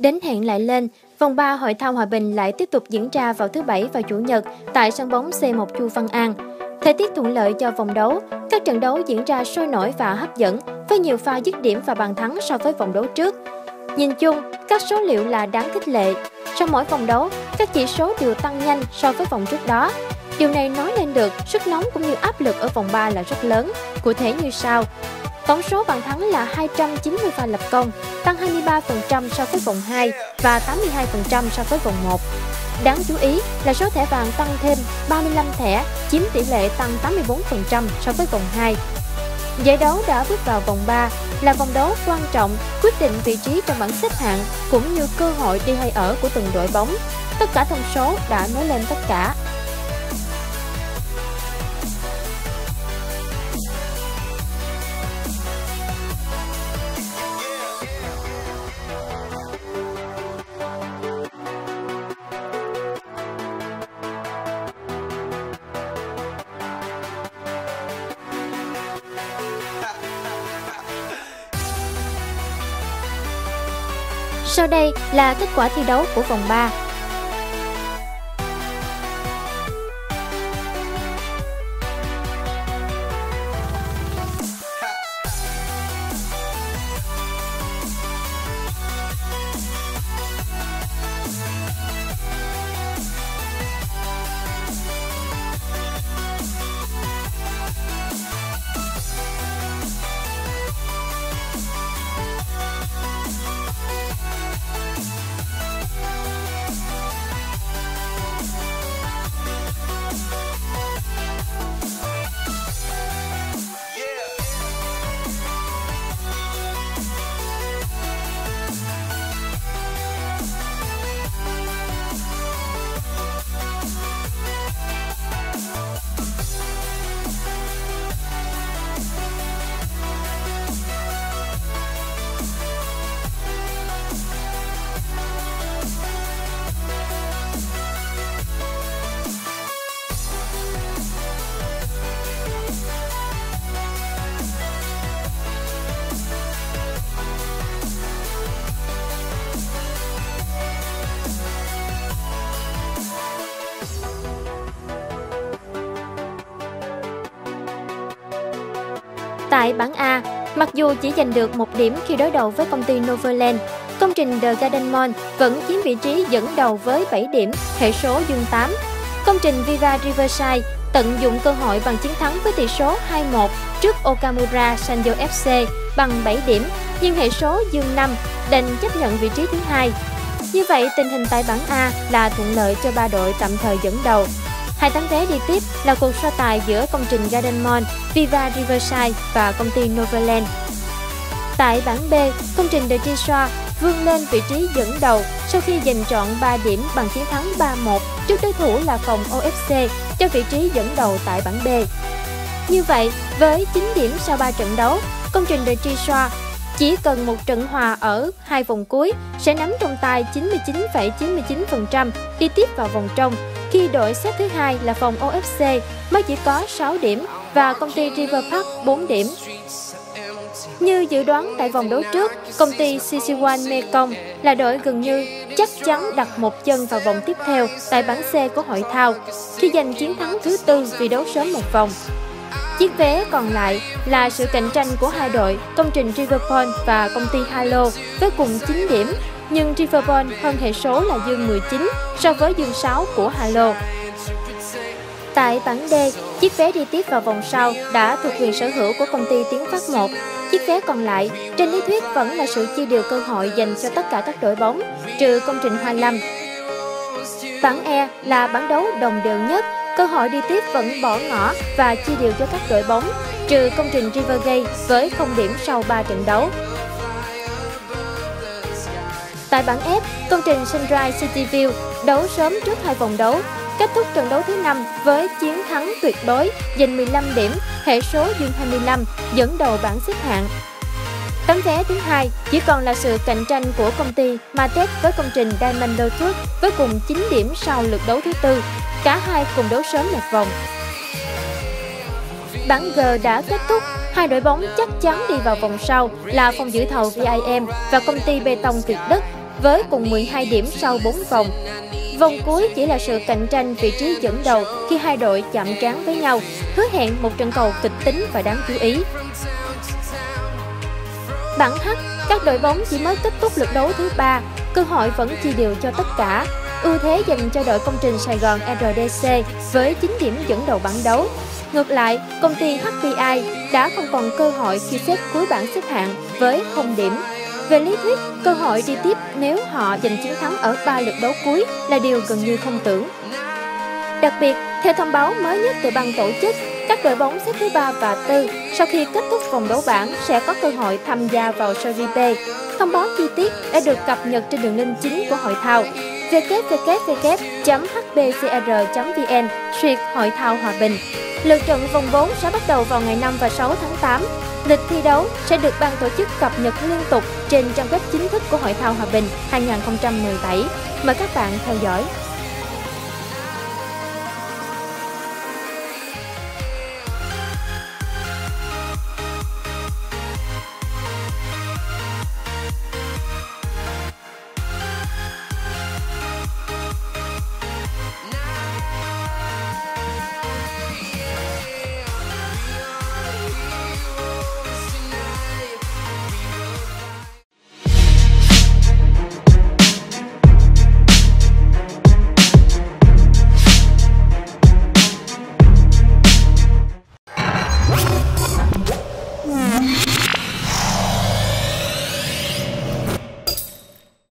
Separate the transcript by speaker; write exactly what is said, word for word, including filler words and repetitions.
Speaker 1: Đến hẹn lại lên, vòng ba Hội thao Hòa Bình lại tiếp tục diễn ra vào thứ Bảy và Chủ nhật tại sân bóng xê một Chu Văn An. Thời tiết thuận lợi cho vòng đấu, các trận đấu diễn ra sôi nổi và hấp dẫn với nhiều pha dứt điểm và bàn thắng so với vòng đấu trước. Nhìn chung, các số liệu là đáng khích lệ. Sau mỗi vòng đấu, các chỉ số đều tăng nhanh so với vòng trước đó. Điều này nói lên được sức nóng cũng như áp lực ở vòng ba là rất lớn, cụ thể như sau. Tổng số bàn thắng là hai trăm chín mươi pha lập công, tăng hai mươi ba phần trăm so với vòng hai và tám mươi hai phần trăm so với vòng một. Đáng chú ý là số thẻ vàng tăng thêm ba mươi lăm thẻ, chiếm tỷ lệ tăng tám mươi tư phần trăm so với vòng hai. Giải đấu đã bước vào vòng ba là vòng đấu quan trọng, quyết định vị trí trong bảng xếp hạng cũng như cơ hội đi hay ở của từng đội bóng. Tất cả thông số đã nói lên tất cả. Sau đây là kết quả thi đấu của vòng ba. Tại bảng A, mặc dù chỉ giành được một điểm khi đối đầu với công ty Novoland, công trình The Garden Mall vẫn chiếm vị trí dẫn đầu với bảy điểm, hệ số dương tám. Công trình Viva Riverside tận dụng cơ hội bằng chiến thắng với tỷ số hai một trước Okamura Sanyo ép xê bằng bảy điểm, nhưng hệ số dương năm, đành chấp nhận vị trí thứ hai. Như vậy, tình hình tại bảng A là thuận lợi cho ba đội tạm thời dẫn đầu. Hai tấm vé đi tiếp là cuộc so tài giữa công trình Garden Mall, Viva Riverside và công ty Novoland. Tại bảng B, công trình The Trisha vươn lên vị trí dẫn đầu sau khi giành trọn ba điểm bằng chiến thắng ba một trước đối thủ là phòng ô ép xê cho vị trí dẫn đầu tại bảng B. Như vậy, với chín điểm sau ba trận đấu, công trình The Trisha chỉ cần một trận hòa ở hai vòng cuối sẽ nắm trong tay chín mươi chín phẩy chín mươi chín phần trăm đi tiếp vào vòng trong, khi đội xếp thứ hai là phòng ô ép xê mới chỉ có sáu điểm và công ty River Park bốn điểm. Như dự đoán tại vòng đấu trước, công ty Sichuan Mekong là đội gần như chắc chắn đặt một chân vào vòng tiếp theo tại bảng C của hội thao khi giành chiến thắng thứ tư vì đấu sớm một vòng. Chiếc vé còn lại là sự cạnh tranh của hai đội, công trình Riverpoint và công ty Halo với cùng chín điểm, nhưng Riverpoint hơn hệ số là dương mười chín so với dương sáu của Halo. Tại bảng D, chiếc vé đi tiếp vào vòng sau đã thuộc quyền sở hữu của công ty Tiến Phát một. Chiếc vé còn lại, trên lý thuyết vẫn là sự chia đều cơ hội dành cho tất cả các đội bóng, trừ công trình Hoa Lâm. Bảng E là bảng đấu đồng đều nhất, cơ hội đi tiếp vẫn bỏ ngỏ và chia đều cho các đội bóng, trừ công trình Rivergate với không điểm sau ba trận đấu. Tại bảng F, công trình Sunrise Cityview đấu sớm trước hai vòng đấu, kết thúc trận đấu thứ năm với chiến thắng tuyệt đối, giành mười lăm điểm, hệ số dương hai mươi lăm, dẫn đầu bảng xếp hạng. Tấm vé thứ hai chỉ còn là sự cạnh tranh của công ty Matet với công trình Diamond Lotus với cùng chín điểm sau lượt đấu thứ tư. Cả hai cùng đấu sớm một vòng. Bảng G đã kết thúc, hai đội bóng chắc chắn đi vào vòng sau là phòng giữ thầu vê i em và công ty bê tông Việt Đức với cùng mười hai điểm sau bốn vòng. Vòng cuối chỉ là sự cạnh tranh vị trí dẫn đầu khi hai đội chạm trán với nhau, hứa hẹn một trận cầu kịch tính và đáng chú ý. Bảng H, các đội bóng chỉ mới kết thúc lượt đấu thứ ba, cơ hội vẫn chia đều cho tất cả. Ưu thế dành cho đội Công trình Sài Gòn rờ đê xê với chín điểm dẫn đầu bảng đấu. Ngược lại, công ty hát pê i đã không còn cơ hội khi xếp cuối bảng xếp hạng với không điểm. Về lý thuyết, cơ hội đi tiếp nếu họ giành chiến thắng ở ba lượt đấu cuối là điều gần như không tưởng. Đặc biệt, theo thông báo mới nhất từ ban tổ chức, các đội bóng xếp thứ ba và tư sau khi kết thúc vòng đấu bảng sẽ có cơ hội tham gia vào Serie B. Thông báo chi tiết đã được cập nhật trên đường link chính của hội thao w w w chấm h b c r chấm v n xuyệt hội thao hòa bình. Lượt trận vòng bốn sẽ bắt đầu vào ngày năm và sáu tháng tám. Lịch thi đấu sẽ được ban tổ chức cập nhật liên tục trên trang web chính thức của hội thao hòa bình hai không một bảy. Mời các bạn theo dõi.